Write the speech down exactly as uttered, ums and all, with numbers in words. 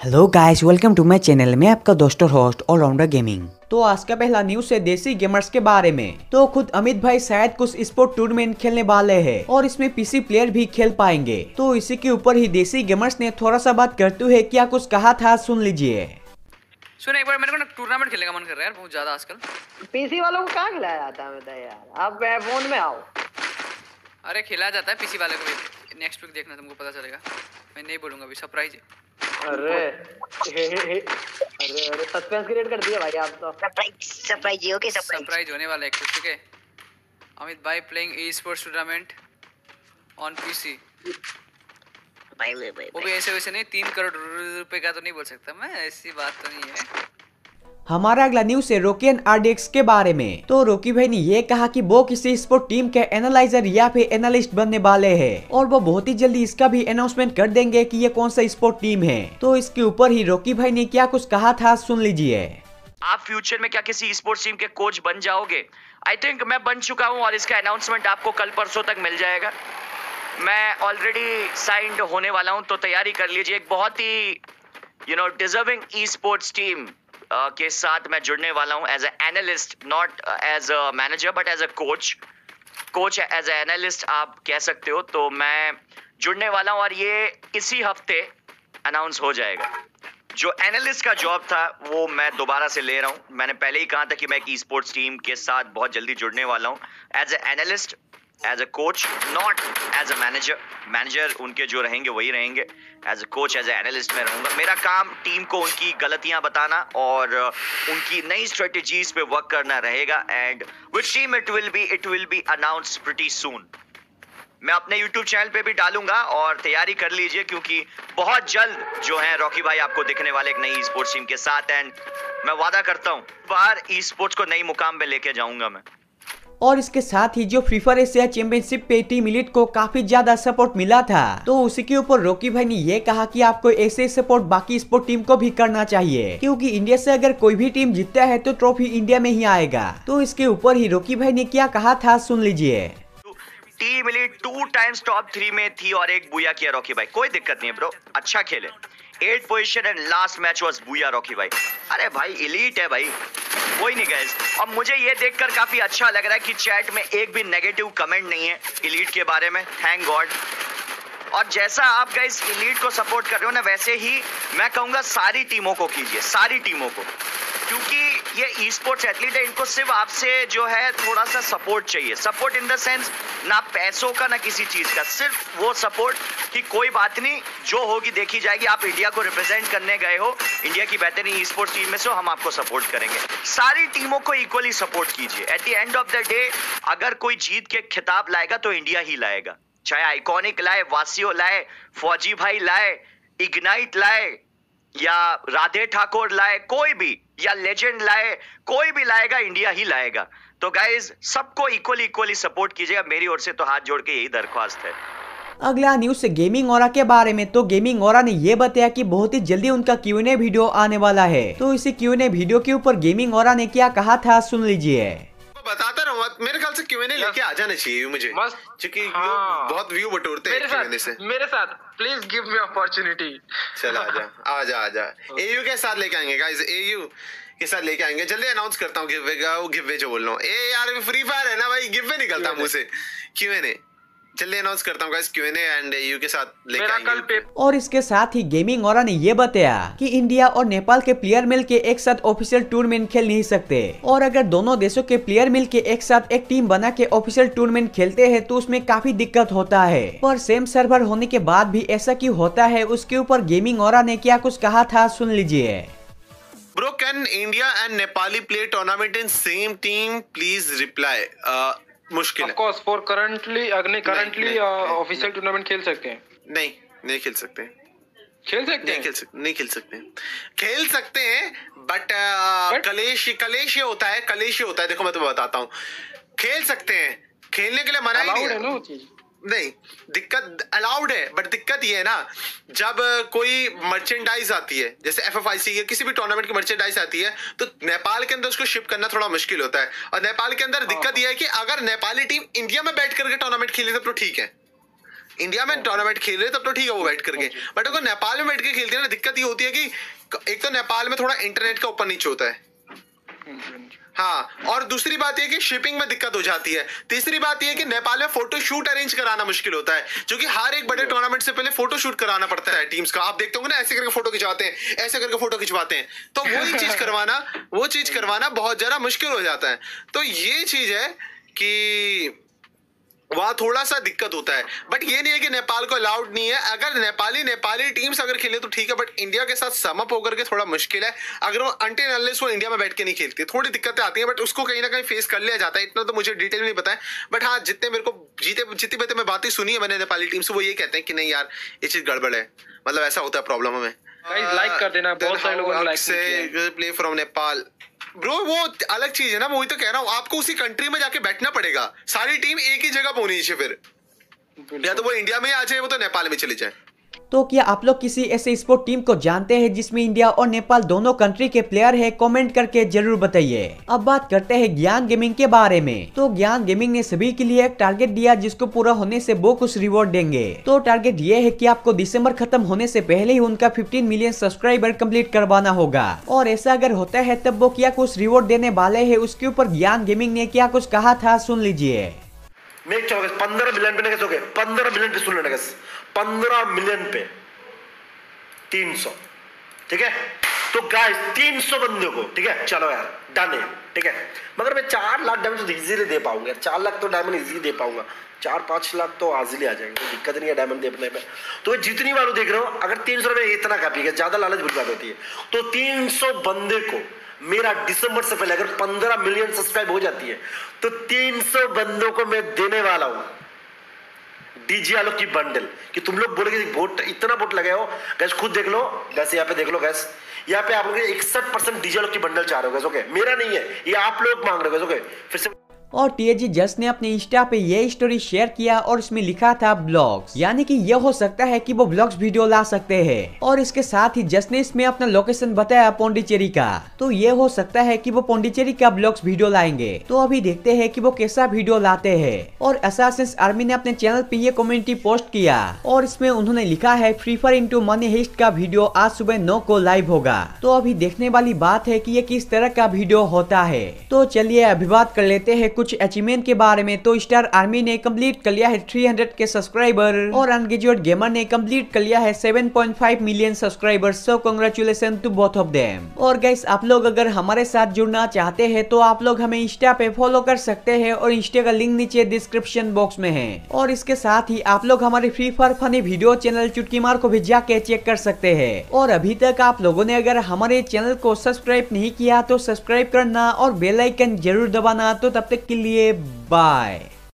Hello guys, welcome to my channel में आपका दोस्तों होस्ट ऑलराउंडर गेमिंग। तो आज का पहला न्यूज है देसी गेमर्स के बारे में। तो खुद अमित भाई शायद कुछ स्पोर्ट टूर्नामेंट खेलने वाले हैं और इसमें पीसी प्लेयर भी खेल पाएंगे। तो इसी के ऊपर ही देसी गेमर्स ने थोड़ा सा बात करते हुए क्या कुछ कहा था, सुन लीजिए। सुन एक बार, मेरे को ना टूर्नामेंट खेलने का मन कर रहा है यार बहुत ज्यादा आजकल। पीसी वालों को कहाँ खिलाया जाता है मैं यार, आप फोन में आओ। अरे खिलाया जाता है पीसी वाले को भी। नेक्स्ट वीक देखना, तुमको पता चलेगा। मैं नहीं बोलूंगा अभी, सरप्राइज है। अरे हे हे हे अरे अरे सस्पेंस क्रिएट कर दिया भाई आप तो। Surprise surprise okay surprise surprise होने वाला है कुछ, ठीक है। अमित भाई playing e sports tournament on PC. भाई भाई भाई वो भी ऐसे वैसे नहीं, तीन करोड़ रुपए का तो नहीं बोल सकता मैं, ऐसी बात तो नहीं है। हमारा अगला न्यूज है रॉकी एंड आरडीएक्स के बारे में। तो रॉकी भाई ने ये कहा कि वो किसी स्पोर्ट टीम के एनालाइजर या फिर एनालिस्ट बनने वाले हैं और वो बहुत ही जल्दी इसका भी अनाउंसमेंट कर देंगे कि ये कौन सा स्पोर्ट टीम है। तो इसके ऊपर ही रॉकी भाई ने क्या कुछ कहा था, सुन लीजिए। आप फ्यूचर में क्या किसी स्पोर्ट्स टीम के कोच बन जाओगे? आई थिंक मैं बन चुका हूं और इसका अनाउंसमेंट आपको कल परसों तक मिल जाएगा। मैं ऑलरेडी साइंड होने वाला हूं, तो तैयारी कर लीजिए। एक बहुत ही you know deserving e sports team के साथ मैं जुड़ने वाला हूं as a analyst, not as a manager but as a coach. Coach as a analyst आप कह सकते हो। तो मैं जुड़ने वाला हूं और ये इसी हफ्ते अनाउंस हो जाएगा। जो एनालिस्ट का जॉब था वो मैं दोबारा से ले रहा हूं। मैंने पहले ही कहा था कि मैं एक ई स्पोर्ट्स टीम के साथ बहुत जल्दी जुड़ने वाला हूं as a analyst, as a coach, not as a manager. Manager उनके जो रहेंगे वही रहेंगे। As a coach, as a analyst मैं रहूंगा। मेरा काम टीम को उनकी गलतियां बताना और उनकी नई स्ट्रेटजीज पे वर्क करना रहेगा। And which team it will be, it will be announced pretty soon. मैं अपने यूट्यूब चैनल पे भी डालूंगा और तैयारी कर लीजिए, क्योंकि बहुत जल्द जो है रॉकी भाई आपको दिखने वाले एक नई स्पोर्ट्स टीम के साथ। एंड मैं वादा करता हूँ बाहर ई स्पोर्ट्स को नई मुकाम पे लेके जाऊंगा मैं। और इसके साथ ही जो फीफा एशिया चैंपियनशिप पे टीम इलीट को काफी ज्यादा सपोर्ट मिला था, तो उसी के ऊपर रॉकी भाई ने ये कहा कि आपको ऐसे सपोर्ट बाकी स्पोर्ट टीम को भी करना चाहिए, क्योंकि इंडिया से अगर कोई भी टीम जीतता है तो ट्रॉफी इंडिया में ही आएगा। तो इसके ऊपर ही रॉकी भाई ने क्या कहा था, सुन लीजिए। Team Elite two times top three में थी और एक बुया किया रॉकी भाई। कोई दिक्कत नहीं है ब्रो, अच्छा खेले। Eight position and last match was booyah Rocky भाई। अरे भाई इलीट है भाई, कोई नहीं गाइस। और मुझे ये देखकर काफी अच्छा लग रहा है कि चैट में एक भी नेगेटिव कमेंट नहीं है इलीट के बारे में, थैंक गॉड। और जैसा आप गाइस इलीट को सपोर्ट कर रहे हो ना, वैसे ही मैं कहूंगा सारी टीमों को कीजिए, सारी टीमों को। क्योंकि ये ई स्पोर्ट्स एथलीट है, इनको सिर्फ आपसे जो है थोड़ा सा सपोर्ट चाहिए। सपोर्ट इन द सेंस ना पैसों का ना किसी चीज का, सिर्फ वो सपोर्ट कि कोई बात नहीं, जो होगी देखी जाएगी। आप इंडिया को रिप्रेजेंट करने गए हो, इंडिया की बेहतरीन ई स्पोर्ट्स टीम में से हो, हम आपको सपोर्ट करेंगे। सारी टीमों को इक्वली सपोर्ट कीजिए। At the end of the day अगर कोई जीत के खिताब लाएगा तो इंडिया ही लाएगा। चाहे आइकॉनिक लाए, वासियो लाए, फौजी भाई लाए, इग्नाइट लाए, या राधे ठाकुर लाए, कोई भी, या लेजेंड लाए, कोई भी लाएगा, इंडिया ही लाएगा। तो गाइज सबको इक्वली इक्वली सपोर्ट कीजिएगा। मेरी ओर से तो हाथ जोड़ के यही दरख्वास्त है। अगला न्यूज से गेमिंग ओरा के बारे में। तो गेमिंग ओरा ने ये बताया कि बहुत ही जल्दी उनका क्यू एंड ए वीडियो आने वाला है। तो इसी क्यू एंड ए वीडियो के ऊपर गेमिंग ओरा ने क्या कहा था, सुन लीजिए। बताता रहूं, मेरे ख्याल से क्यू एंड ए लेके आ जाना चाहिए मुझे, क्योंकि हाँ। बहुत व्यू बटोरते हैं क्यू एंड ए से। मेरे साथ प्लीज गिव मी अपॉर्चुनिटी। चल आजा आजा आजा। एयू के साथ लेके आएंगे गाइस, एयू के साथ लेके आएंगे। जल्दी अनाउंस करता हूँ गिव वे का, वो गिव वे जो बोल रहा हूँ। ए यार फ्री फायर है ना भाई, गिव वे निकलता मुंह से। क्यू एंड ए जल्दी अनाउंस करता हूँ guys, Q and A and AU के साथ लेके आएंगे। और इसके साथ ही गेमिंग ओरा ने ये बताया कि इंडिया और नेपाल के प्लेयर मिलके एक साथ ऑफिशियल टूर्नामेंट खेल नहीं सकते, और अगर दोनों देशों के प्लेयर मिलके एक साथ एक टीम बना के ऑफिशियल टूर्नामेंट खेलते हैं तो उसमें काफी दिक्कत होता है। पर सेम सर्वर होने के बाद भी ऐसा क्यों होता है, उसके ऊपर गेमिंग ओरा ने क्या कुछ कहा था, सुन लीजिए। Bro, can India and Nepali play tournament in same team? Please reply. Uh, मुश्किल है। Of course, for currently, अगले currently ऑफिशियल टूर्नामेंट खेल सकते हैं। नहीं नहीं खेल सकते। खेल सकते नहीं हैं? खेल सकते नहीं खेल सकते खेल सकते हैं बट कलेश कलेश होता है, कलेश होता है। देखो मैं तुम्हें बताता हूँ, खेल सकते हैं, खेलने के लिए मना ही नहीं है ना वो चीज। नहीं, दिक्कत अलाउड है, बट दिक्कत ये है ना, जब कोई मर्चेंडाइज आती है, जैसे एफ एफ आई सी या किसी भी टूर्नामेंट की मर्चेंडाइज आती है, तो नेपाल के अंदर उसको शिप करना थोड़ा मुश्किल होता है। और नेपाल के अंदर दिक्कत ये है कि अगर नेपाली टीम इंडिया में बैठ करके टूर्नामेंट खेले तो ठीक है, इंडिया में टूर्नामेंट खेल रहे तब तो ठीक है वो बैठ करके, बट अगर नेपाल में बैठ के खेलते हैं ना, दिक्कत ये होती है कि एक तो नेपाल में थोड़ा इंटरनेट का ऊपर नीचे होता है, हाँ, और दूसरी बात यह कि शिपिंग में दिक्कत हो जाती है। तीसरी बात यह कि नेपाल में फोटो शूट अरेंज कराना मुश्किल होता है, जो कि हर एक बड़े टूर्नामेंट से पहले फोटो शूट कराना पड़ता है टीम्स का। आप देखते होंगे ना, ऐसे करके फोटो खिंचवाते हैं, ऐसे करके फोटो खिंचवाते हैं, तो वही चीज करवाना वो चीज करवाना बहुत ज्यादा मुश्किल हो जाता है। तो ये चीज है कि वहां थोड़ा सा दिक्कत होता है, बट ये नहीं है कि नेपाल को अलाउड नहीं है। अगर नेपाली नेपाली टीम्स अगर खेले तो ठीक है, बट इंडिया के साथ समअप होकर के थोड़ा मुश्किल है। अगर वो अनटिल अनलेस वो इंडिया में बैठ के नहीं खेलती, थोड़ी दिक्कतें आती हैं, बट उसको कहीं ना कहीं फेस कर लिया जाता है। इतना तो मुझे डिटेल नहीं पता है, बट हाँ, जितने मेरे को जीते जितनी बातें मैं बातें सुनी है मैंने नेपाली टीम से, वो ये कहते हैं कि नहीं यार ये चीज गड़बड़ है, मतलब ऐसा होता है प्रॉब्लम हमें। गाइस लाइक कर देना, बहुत सारे लोगों ने लाइक किया। प्ले फ्रॉम नेपाल ब्रो, वो अलग चीज है ना, मैं वही तो कह रहा हूँ, आपको उसी कंट्री में जाके बैठना पड़ेगा। सारी टीम एक ही जगह पे होनी चाहिए, फिर या तो वो इंडिया में आ जाए, वो तो नेपाल में चले जाए। तो क्या आप लोग किसी ऐसे स्पोर्ट टीम को जानते हैं जिसमें इंडिया और नेपाल दोनों कंट्री के प्लेयर है? कमेंट करके जरूर बताइए। अब बात करते हैं ज्ञान गेमिंग के बारे में। तो ज्ञान गेमिंग ने सभी के लिए एक टारगेट दिया जिसको पूरा होने से वो कुछ रिवॉर्ड देंगे। तो टारगेट ये है कि आपको दिसंबर खत्म होने से पहले ही उनका पंद्रह मिलियन सब्सक्राइबर कंप्लीट करवाना होगा, और ऐसा अगर होता है तब वो क्या कुछ रिवॉर्ड देने वाले है, उसके ऊपर ज्ञान गेमिंग ने क्या कुछ कहा था, सुन लीजिए। मेक चलो पंद्रह मिलियन पे कैसे हो गए, पंद्रह मिलियन पे सुन लेना, पंद्रह मिलियन पे तीन सौ, ठीक है। तो गाइस तीन सौ बंदे को, ठीक है, चलो यार डन है, ठीक है। मगर मैं चार लाख डायमंड तो इजीली दे पाऊंगा, चार लाख तो डायमंड इजीली दे पाऊंगा, चार पांच लाख तो इजीली आ जाएंगे, कोई दिक्कत नहीं है डायमंड देने में। तो जितनी बार देख रहे हो, अगर तीन सौ रुपये इतना काफी है, ज्यादा लालच बुरी बात होती है। तो तीन सौ बंदे को मेरा दिसंबर से पहले अगर पंद्रह मिलियन सब्सक्राइब हो जाती है तो तीन सौ बंदों को मैं देने वाला हूं डीजे आलोक की बंडल। कि तुम लोग बोलोगे वोट इतना वोट लगाए हो, गैस खुद देख लो, गैस यहाँ पे देख लो, गैस यहाँ पे आप लोग इकसठ परसेंट डीजे आलोक की बंडल चाह रहे हो, गैस ओके, मेरा नहीं है, ये आप लोग मांग रहे हो, गैस ओके। फिर से और टीएजी जस्ट ने अपने इंस्टा पे ये स्टोरी शेयर किया और इसमें लिखा था ब्लॉग्स, यानी कि ये हो सकता है कि वो ब्लॉग्स वीडियो ला सकते हैं। और इसके साथ ही जस्ट ने इसमें अपना लोकेशन बताया पौंडीचेरी का, तो ये हो सकता है कि वो पौंडीचेरी का ब्लॉग्स वीडियो लाएंगे। तो अभी देखते हैं कि वो कैसा वीडियो लाते हैं। और असासिन्स आर्मी ने अपने चैनल पे ये कम्युनिटी पोस्ट किया और इसमें उन्होंने लिखा है Free Fire into Money Heist का वीडियो आज सुबह नौ को लाइव होगा। तो अभी देखने वाली बात है कि ये किस तरह का वीडियो होता है। तो चलिए अभी बात कर लेते हैं कुछ अचीवमेंट के बारे में। तो स्टार आर्मी ने कंप्लीट कर लिया है तीन सौ के सब्सक्राइबर और अनग्रेजुएट गेमर ने कंप्लीट कर लिया है सात पॉइंट पाँच million subscriber. So congratulation to both of them. और गाइस आप लोग अगर हमारे साथ जुड़ना चाहते हैं तो आप लोग हमें इंस्टा पे फॉलो कर सकते हैं और इंस्टा का लिंक नीचे डिस्क्रिप्शन बॉक्स में है। और इसके साथ ही आप लोग हमारे Free Fire funny video channel Chutki Maar को भी जाके चेक कर सकते हैं। और अभी तक आप लोगों ने अगर हमारे चैनल को सब्सक्राइब नहीं किया तो सब्सक्राइब करना और बेल आइकन जरूर दबाना। तो तब तक के लिए बाय।